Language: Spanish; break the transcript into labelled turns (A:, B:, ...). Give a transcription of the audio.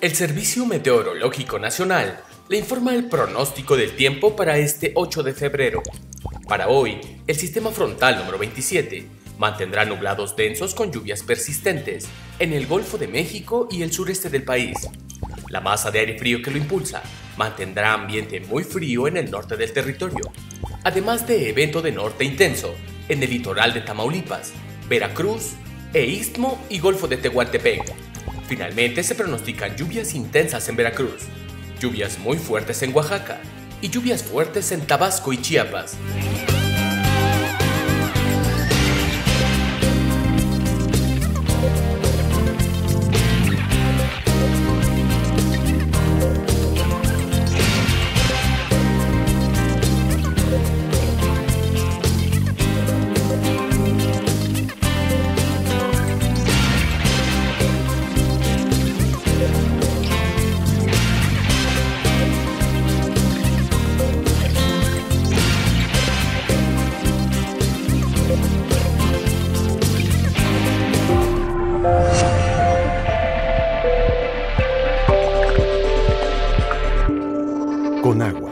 A: El Servicio Meteorológico Nacional le informa el pronóstico del tiempo para este 8 de febrero. Para hoy, el sistema frontal número 27 mantendrá nublados densos con lluvias persistentes en el Golfo de México y el sureste del país. La masa de aire frío que lo impulsa mantendrá ambiente muy frío en el norte del territorio, además de evento de norte intenso en el litoral de Tamaulipas, Veracruz e Istmo y Golfo de Tehuantepec. Finalmente se pronostican lluvias intensas en Veracruz, lluvias muy fuertes en Oaxaca y lluvias fuertes en Tabasco y Chiapas.
B: Conagua,